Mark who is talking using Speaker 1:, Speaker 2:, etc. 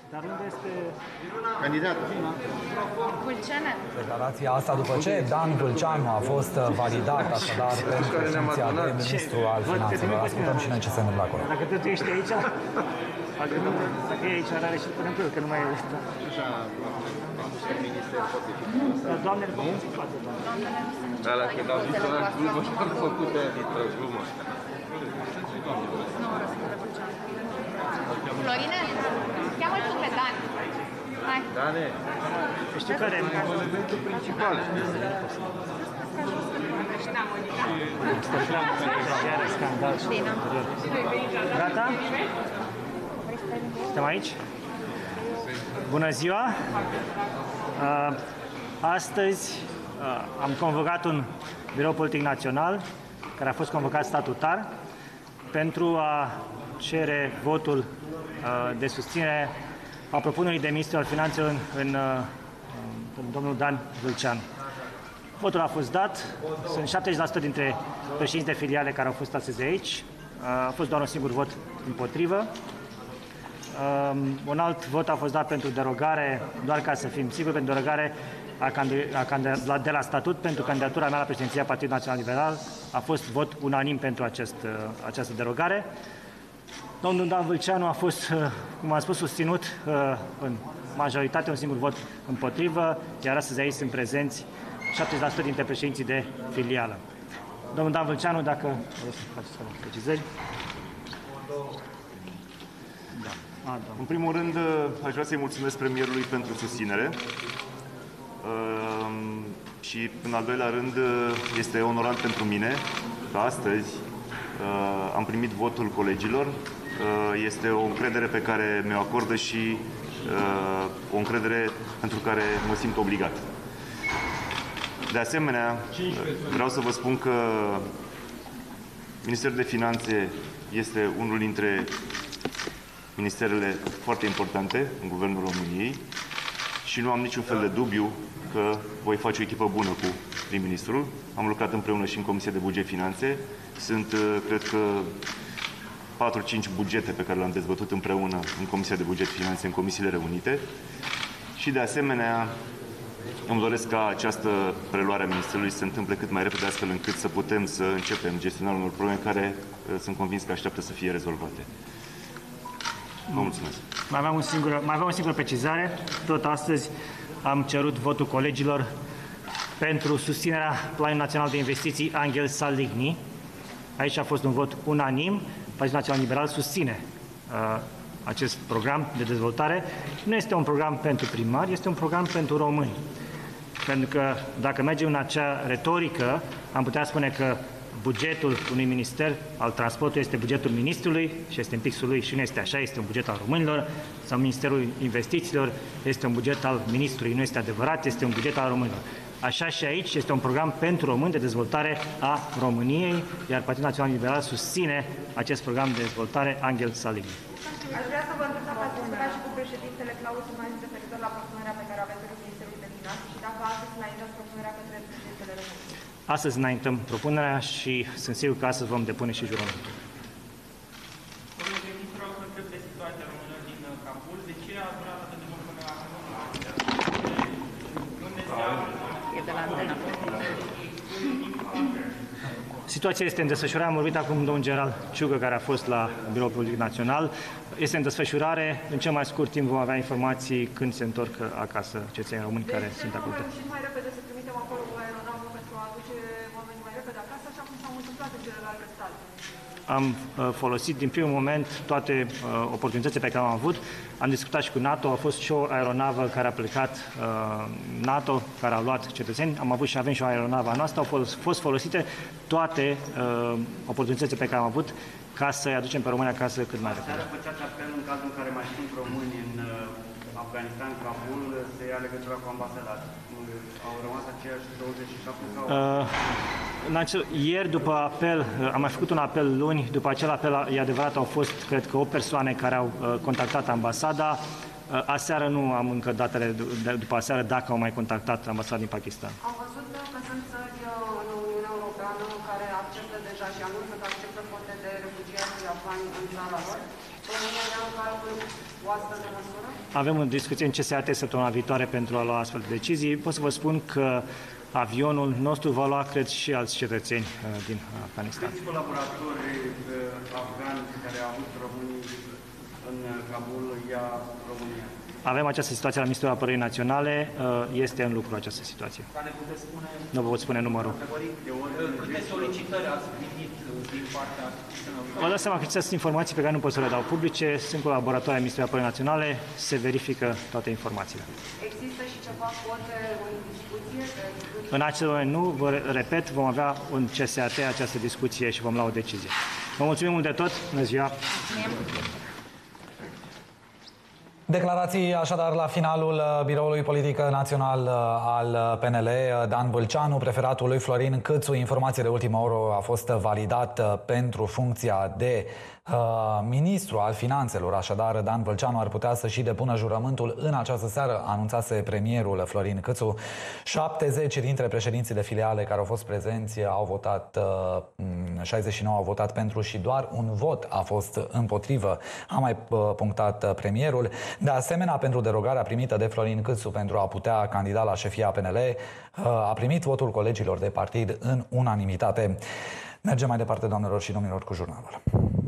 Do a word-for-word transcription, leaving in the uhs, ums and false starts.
Speaker 1: Dar unde este
Speaker 2: candidatul?
Speaker 3: Vâlceane.
Speaker 4: Declarația asta după ce Dan Vâlceanu a fost validat așadar pentru funcția de ministru al finanțelor. Ascultăm și noi ce se întâmplă acolo.
Speaker 1: Dacă tu ești aici, dacă nu, dacă e aici, are și până că nu mai e ăsta. Dar doamnele pot să facă, doamne.
Speaker 2: Da, la când au zis la glumă, am făcut aia dintre glumă.
Speaker 3: Florine, cheamă-l tu pe Dan. Hai.
Speaker 2: Dane,
Speaker 1: Știu care e
Speaker 2: elementul principal.
Speaker 1: Iară scandal și gata? Suntem aici? Bună ziua! Uh, Astăzi uh, am convocat un birou politic național care a fost convocat statutar pentru a cere votul uh, de susținere a propunerii de ministru al finanțelor în, în, în domnul Dan Vâlceanu. Votul a fost dat, sunt șaptezeci la sută dintre președinți de filiale care au fost astăzi aici, a fost doar un singur vot împotrivă. Un alt vot a fost dat pentru derogare, doar ca să fim siguri, pentru derogare a a de la statut pentru candidatura mea la președinția Partidului Național Liberal. A fost vot unanim pentru acest, această derogare. Domnul Dan Vâlceanu a fost, cum am spus, susținut în majoritate, un singur vot împotrivă, iar astăzi aici sunt prezenți șaptezeci la sută dintre președinții de filială. Domnul Dan Vâlceanu, dacă vreți să faceți precizări.
Speaker 5: Da. A, da. În primul rând, aș vrea să-i mulțumesc premierului pentru susținere. Și, în al doilea rând, este onorant pentru mine că astăzi am primit votul colegilor. Este o încredere pe care mi-o acordă și o încredere pentru care mă simt obligat. De asemenea, vreau să vă spun că Ministerul de Finanțe este unul dintre ministerele foarte importante în Guvernul României și nu am niciun fel de dubiu că voi face o echipă bună cu prim-ministrul. Am lucrat împreună și în Comisia de Buget Finanțe. Sunt, cred că, patru cinci bugete pe care le-am dezbătut împreună în Comisia de Buget Finanțe, în Comisiile Reunite. Și, de asemenea, îmi doresc ca această preluare a Ministerului să se întâmple cât mai repede, astfel încât să putem să începem gestionarea unor probleme care sunt convins că așteaptă să fie rezolvate. Vă mulțumesc.
Speaker 1: Mai aveam, un singur, mai aveam o singură precizare. Tot astăzi am cerut votul colegilor pentru susținerea Planului Național de Investiții Angel Saligny. Aici a fost un vot unanim. Partidul Național Liberal susține uh, acest program de dezvoltare. Nu este un program pentru primari, este un program pentru români. Pentru că dacă mergem în acea retorică, am putea spune că bugetul unui minister al transportului este bugetul ministrului și este în pixul lui și nu este așa, este un buget al românilor, sau Ministerul Investițiilor este un buget al ministrului, nu este adevărat, este un buget al românilor. Așa și aici este un program pentru români de dezvoltare a României, iar Partidul Național Liberal susține acest program de dezvoltare Angel Saligny.
Speaker 6: Aș vrea să vă întreb dacă ați discutat și cu președintele Claus Iohannis referitor la propunerea pe care aveți pentru Ministerul de Finanțe și dacă astăzi înaintați propunerea către președintele României.
Speaker 1: Astăzi înaintăm propunerea și sunt sigur că astăzi vom depune și jurământul.
Speaker 7: Domnule ministru, vreau să întreb de situația românilor din Kabul. De ce a durat atât de mult până la unde se află?
Speaker 3: E de la antena.
Speaker 1: Situația este în desfășurare. Am vorbit acum domnul general Ciugă, care a fost la Biroul Politic Național. Este în desfășurare. În cel mai scurt timp vom avea informații când se întorc acasă cetățenii români care
Speaker 6: deci,
Speaker 1: sunt acolo.
Speaker 6: Deci, nu am reușit mai repede să trimitem acolo cu aeronavă pentru a aduce oamenii mai repede acasă, așa cum s-au întâmplat în celelalte state.
Speaker 1: Am uh, folosit din primul moment toate uh, oportunitățile pe care am avut. Am discutat și cu NATO, a fost și o aeronavă care a plecat uh, NATO, care a luat cetățeni. Am avut și avem și o aeronavă a noastră. Au fost, fost folosite toate uh, oportunitățile pe care am avut ca să-i aducem pe români acasă cât mai repede.
Speaker 7: Aseară făceați apel în cazul în care mai sunt români în uh, Afganistan, Kabul, să ia legătura cu ambasada. Au rămas aceiași douăzeci și șapte sau...
Speaker 1: Uh, acel, ieri, după apel, uh, am mai făcut un apel luni, după acel apel, e adevărat, au fost, cred că, opt persoane care au uh, contactat ambasada. Uh, aseară nu am încă datele, de, după aseară, dacă au mai contactat ambasada din Pakistan.
Speaker 6: Am văzut că sunt țări în Uniunea Europeană care acceptă deja și anunță că acceptă cote de refugiați afgani în țara lor. România ia în calcul
Speaker 8: o astfel de măsură?
Speaker 1: Avem o discuție în C S A T săptămâna viitoare pentru a lua astfel de decizii. Pot să vă spun că avionul nostru va lua, cred, și alți cetățeni din Afganistan.
Speaker 7: Câți colaboratori afgani care au avut românii în Kabul ia România?
Speaker 1: Avem această situație la Ministerul Apărării Naționale, este în lucru această situație.
Speaker 8: Dar ne puteți spune...
Speaker 1: Nu vă pot spune numărul.
Speaker 8: Câte solicitări ați primit din partea...
Speaker 1: Vă dați seama că acestea sunt informații pe care nu pot să le dau publice, sunt colaboratoare ai Ministerului Apărării Naționale, se verifică toate informațiile.
Speaker 6: Există și ceva cote în discuție?
Speaker 1: În acel moment nu, vă repet, vom avea în C S A T această discuție și vom lua o decizie. Vă mulțumim mult de tot, bună ziua!
Speaker 4: Declarații așadar la finalul Biroului Politic Național al P N L. Dan Vâlceanu, preferatul lui Florin Câțu, informație de ultimă oră, a fost validat pentru funcția de uh, ministru al finanțelor. Așadar, Dan Vâlceanu ar putea să și depună jurământul în această seară, anunțase premierul Florin Câțu. șaptezeci dintre președinții de filiale care au fost prezenți au votat, uh, șaizeci și nouă au votat pentru și doar un vot a fost împotrivă, a mai uh, punctat premierul. De asemenea, pentru derogarea primită de Florin Câțu pentru a putea candida la șefia P N L, a primit votul colegilor de partid în unanimitate. Mergem mai departe, doamnelor și domnilor, cu jurnalul.